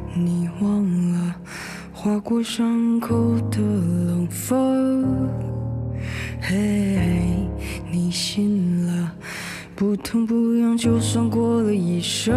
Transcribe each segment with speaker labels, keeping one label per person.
Speaker 1: 你忘了划过伤口的冷风，嘿，你醒了，不疼不痒，就算过了一生。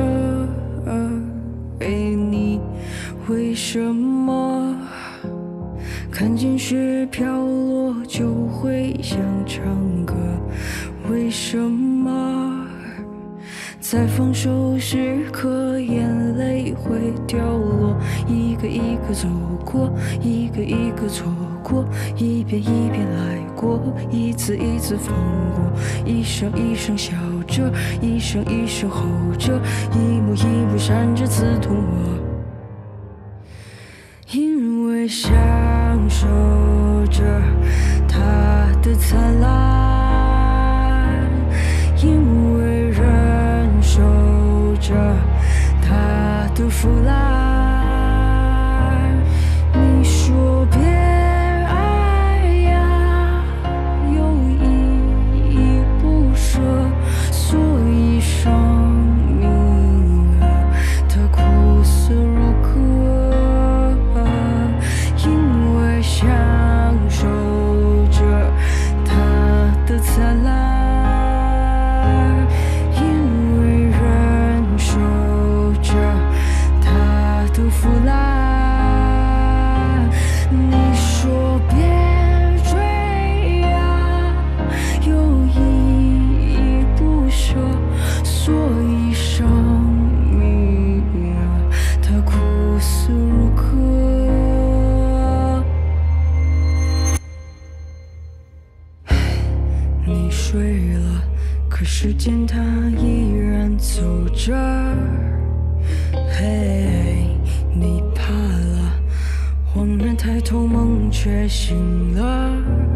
Speaker 1: 你为什么看见雪飘落就会想唱歌？为什么在放手时刻眼泪会掉落？一个一个走过，一个一个错过，一遍一遍来过，一次一次放过，一声一声笑着，一声一声吼着，一幕一幕闪着刺痛我，因为享受着它的灿烂，因为忍受着它的腐烂。你说别爱呀，又依依不舍，所以生命啊，它苦涩如歌，因为享受着它的灿烂，因为忍受着它的腐烂。你说别追呀，又依依不舍，所以生命啊，它苦涩如歌。你睡了，可时间它依然走着。嘿，你怕了，恍然抬头，梦却醒了。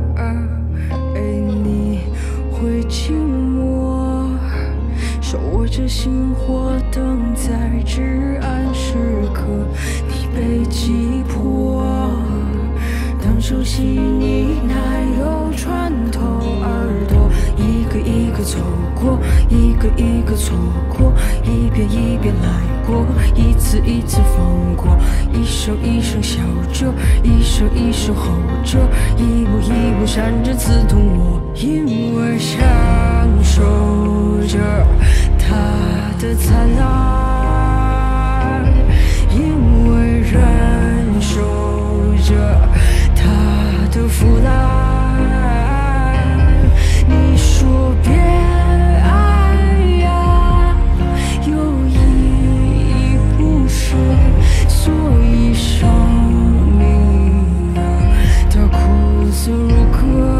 Speaker 1: 你会静默，手握着星火，等在至暗时刻。你被击破，当熟悉你奶油穿透耳朵，一个一个走过，一个一个错过，一遍一遍来过，一次一次放过，一声一声笑着，一声一声吼着，一幕一幕闪着刺痛我，因为享受着它的灿烂，因为忍受着它的腐烂。你说别爱呀，又依依不舍，所以生命啊，它苦涩如歌。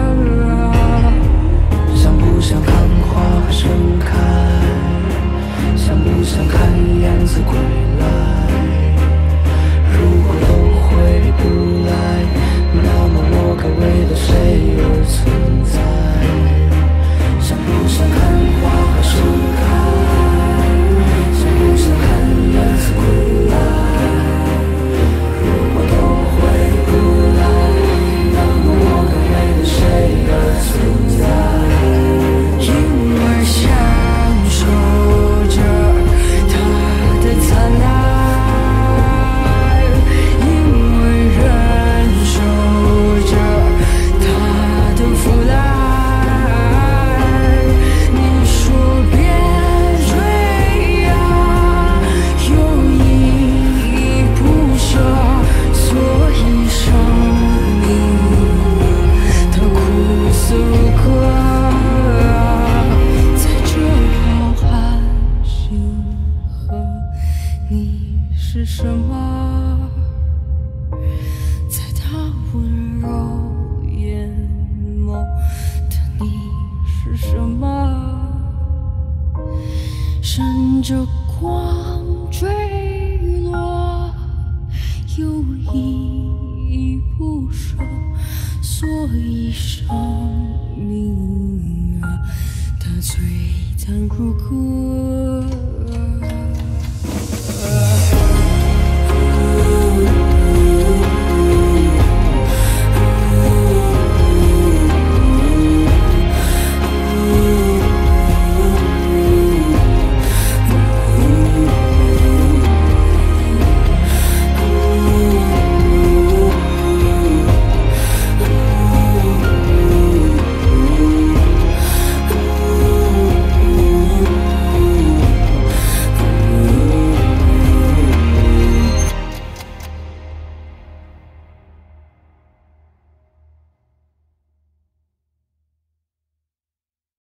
Speaker 2: 想不想看花盛开？想不想看燕子归来？如果都回不来，那么我该为了谁而存在？想不想看花盛开？想不想看燕子归来？如果都回不来，那么我该为了谁而存在？
Speaker 1: 因为享受着它的灿烂，因为忍受着它的腐烂。你说别追呀，又依依不舍，所以生命它苦涩如歌。在这浩瀚星河，你是什么？在他温柔眼眸的你是什么？闪着光坠落，又依依不舍，所以生命啊，它璀璨如歌。